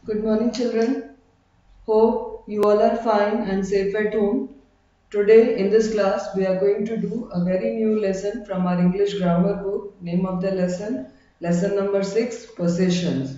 Good morning, children. Hope you all are fine and safe at home. Today, in this class, we are going to do a very new lesson from our English grammar book. Name of the lesson number 6, possessions.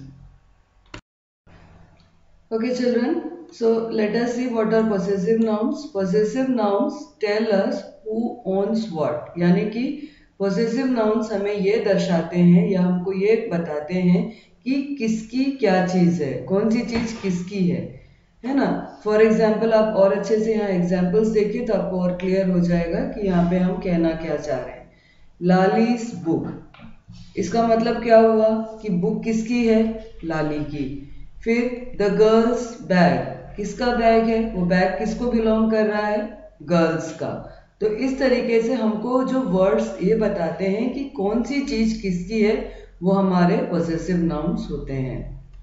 Okay, children. So, let us see what are possessive nouns. Possessive nouns tell us who owns what. यानी कि possessive nouns हमें ये दर्शाते हैं या हमको ये बताते हैं कि किसकी क्या चीज़ है, कौन सी चीज़ किसकी है ना। फॉर एग्जाम्पल आप और अच्छे से यहाँ एग्जाम्पल्स देखिए तो आपको और क्लियर हो जाएगा कि यहाँ पे हम कहना क्या चाह रहे हैं। लालीज बुक, इसका मतलब क्या हुआ कि बुक किसकी है, लाली की। फिर द गर्ल्स बैग, किसका बैग है, वो बैग किसको बिलोंग कर रहा है, गर्ल्स का। तो इस तरीके से हमको जो वर्ड्स ये बताते हैं कि कौन सी चीज किसकी है, वो हमारे पोजेसिव नाउन्स होते हैं।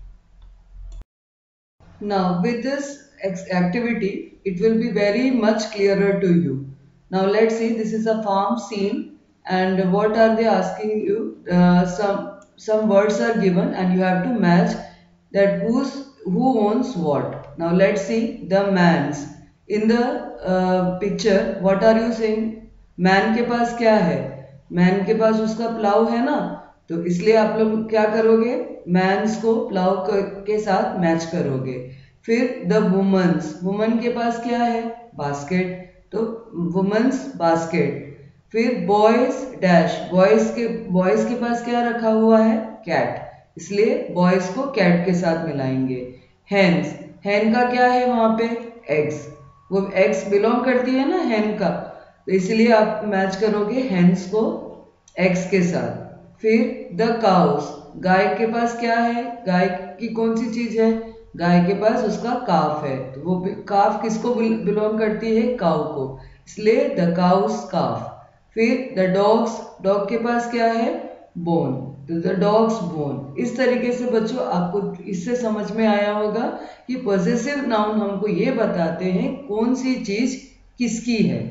Now, with this activity, it will be very much clearer to you. Now, let's see. This is a farm scene, and what are they asking you? Some words are given, and you have to match that who owns what. Now, let's see the man's. In the picture, what are you saying? Man के पास क्या है, man के पास उसका plough है ना, तो इसलिए आप लोग क्या करोगे, मैन्स को प्लाव के साथ मैच करोगे। फिर द वुमन्स, वुमन के पास क्या है, बास्केट, तो वुमन्स बास्केट। फिर बॉयज डैश, बॉयज के पास क्या रखा हुआ है, कैट, इसलिए बॉयज को कैट के साथ मिलाएंगे। हैंस, हैन का क्या है वहां पे, एग्स, वो एग्स बिलोंग करती है ना हैन का, तो इसलिए आप मैच करोगे हैंस को एग्स के साथ। फिर द काउस, गाय के पास क्या है, गाय की कौन सी चीज है, गाय के पास उसका काफ है, तो वो काफ किसको बिलोंग करती है, काउ को, इसलिए द काउस काफ। फिर द डॉग्स, डॉग के पास क्या है, बोन, तो द डॉग्स बोन। इस तरीके से बच्चों आपको इससे समझ में आया होगा कि पॉजेसिव नाउन हमको ये बताते हैं कौन सी चीज किसकी है।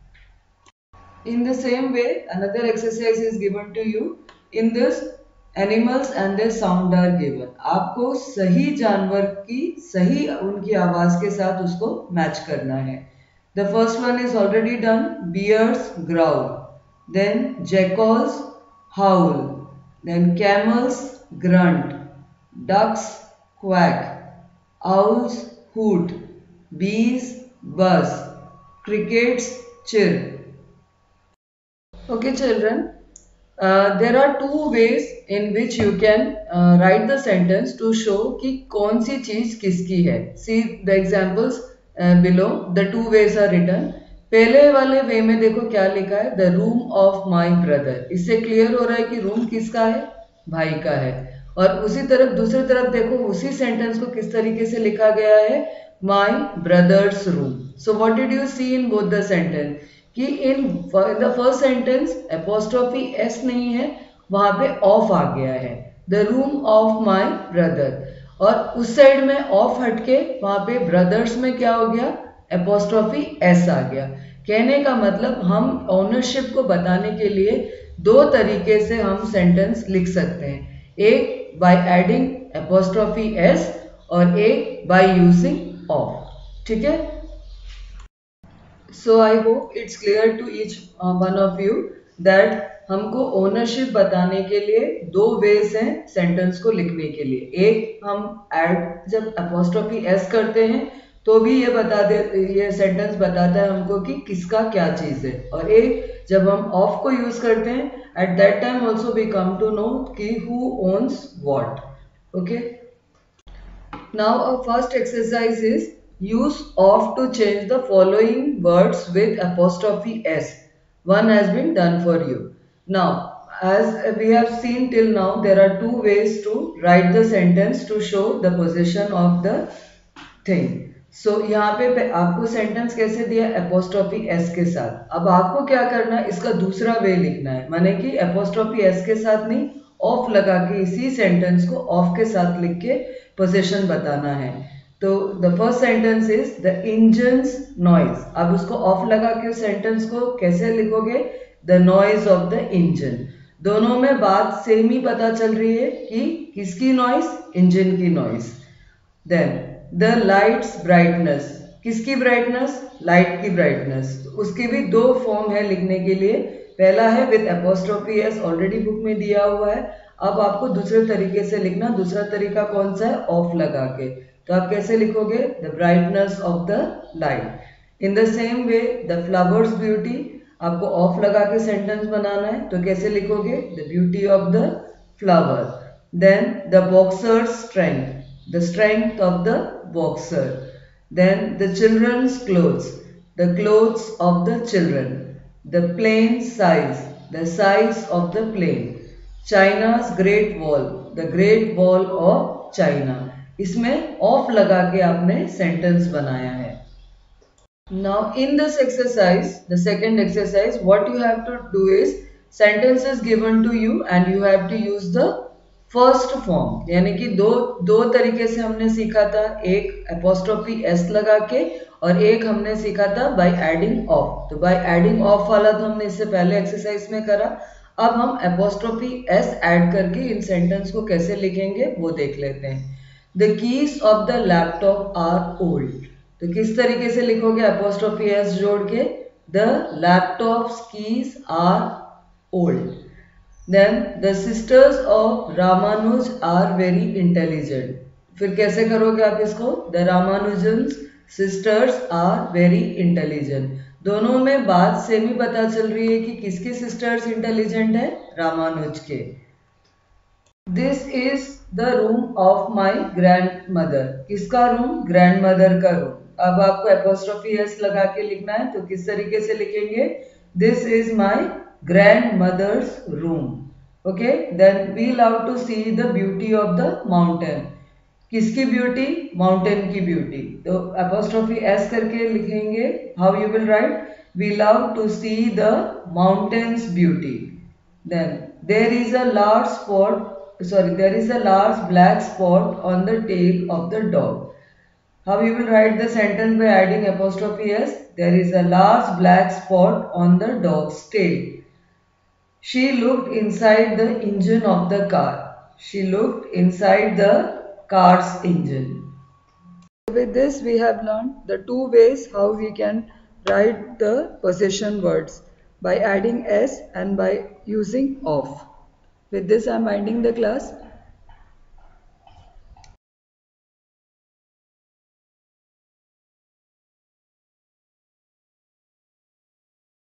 In the same way, another exercise is given to you. In this, animals and their sound are given. आपको सही जानवर की सही उनकी आवाज के साथ उसको मैच करना है। The first one is already done. Bears growl. Then jackals howl. Then camels grunt. Ducks quack. Owls hoot. Bees buzz. Crickets chirp. Okay, children, there are two ways in which you can write the sentence to show कि कौन सी चीज किसकी है. See the examples below. The two ways are written. पहले वाले वे में देखो क्या लिखा है, the room of my brother. इससे क्लियर हो रहा है कि रूम किसका है, भाई का है। और उसी तरफ दूसरी तरफ देखो उसी सेंटेंस को किस तरीके से लिखा गया है, my brother's room. So what did you see in both the sentence? कि in the first sentence apostrophe S नहीं है, वहां पे ऑफ आ गया है, the room of my brother, और उस साइड में ऑफ हटके वहां पे ब्रदर्स में क्या हो गया, एपोस्ट्रोफी एस आ गया। कहने का मतलब हम ओनरशिप को बताने के लिए दो तरीके से हम सेंटेंस लिख सकते हैं, एक बाय एडिंग एपोस्ट्रोफी एस और एक बाय यूजिंग ऑफ। ठीक है, so I hope it's clear to each one of you that हमको ओनरशिप बताने के लिए दो वेज हैं सेंटेंस को लिखने के लिए। एक हम ऐड जब अपोस्ट्रोफी एस करते हैं तो भी ये बता दे, ये सेंटेंस बताता है हमको कि किसका क्या चीज है, और एक जब हम ऑफ को यूज करते हैं at that time also we come to know कि who owns what. Okay, now our first exercise is use of to change the following words with apostrophe s. One has been done for you. Now, as we have seen till now, there are two ways to write the sentence to show the possession of the thing. So यहाँ पे आपको sentence कैसे दिया, apostrophe S के साथ। अब आपको क्या करना है, इसका दूसरा वे लिखना है, माने कि एपोस्ट्रोफी एस के साथ नहीं, ऑफ लगा के इसी सेंटेंस को ऑफ के साथ लिख के पोजीशन बताना है। तो the first sentence is the engine's noise. अब उसको ऑफ लगा के उस सेंटेंस को कैसे लिखोगे, the noise of the engine. दोनों में बात सेम ही पता चल रही है कि किसकी नॉइज, इंजन की noise. Then the light's brightness, किसकी ब्राइटनेस? लाइट की ब्राइटनेस। तो उसके भी दो फॉर्म है लिखने के लिए। पहला है with apostrophe S, already book में दिया हुआ है। अब आपको दूसरे तरीके से लिखना। दूसरा तरीका कौन सा है? ऑफ लगा के। तो आप कैसे लिखोगे? The brightness of the light. In the same way the flower's beauty, आपको ऑफ लगा के सेंटेंस बनाना है। तो कैसे लिखोगे? The beauty of the flower. Then the boxer's strength, the strength of the boxer. Then the children's clothes, the clothes of the children. The plane size, the size of the plane. China's great wall, the great wall of China. इसमें of लगा के आपने sentence बनाया है। Now in this exercise, the second exercise, what you have to do is sentence is given to you and you have to use the first form। यानी कि दो तरीके से हमने सीखा था, एक apostrophe s लगा के और एक हमने सीखा था by adding of। तो by adding of वाला तो हमने इससे पहले एक्सरसाइज में करा। अब हम apostrophe s ऐड करके इन सेंटेंस को कैसे लिखेंगे वो देख लेते हैं। The keys of the laptop are old। तो किस तरीके से लिखोगे अपोस्ट्रोफी एस जोड़ के? The laptop's keys are old. Then the sisters of Ramanuj are very intelligent. फिर कैसे करोगे आप इसको? The Ramanujan's sisters are very intelligent. दोनों में बात सेम ही पता चल रही है कि किसके सिस्टर्स इंटेलिजेंट है? रामानुज के। This is the room of my grandmother. किसका रूम? ग्रैंड मदर का रूम। अब आपको एपोस्ट्रोफी एस लगा के लिखना है। तो किस तरीके से लिखेंगे? This is my grandmother's room. Okay, then we love to see the beauty of the mountain. किसकी ब्यूटी? माउंटेन की ब्यूटी। तो एपोस्ट्रोफी एस करके लिखेंगे। How you will write? We love to see the mountain's beauty. Then there is a large spot, there is a large black spot on the tail of the dog. How you will write the sentence by adding apostrophe s? There is a large black spot on the dog's tail. She looked inside the engine of the car. She looked inside the car's engine. With this we have learned the two ways how we can write the possession words, by adding s and by using of. With this I am ending the class.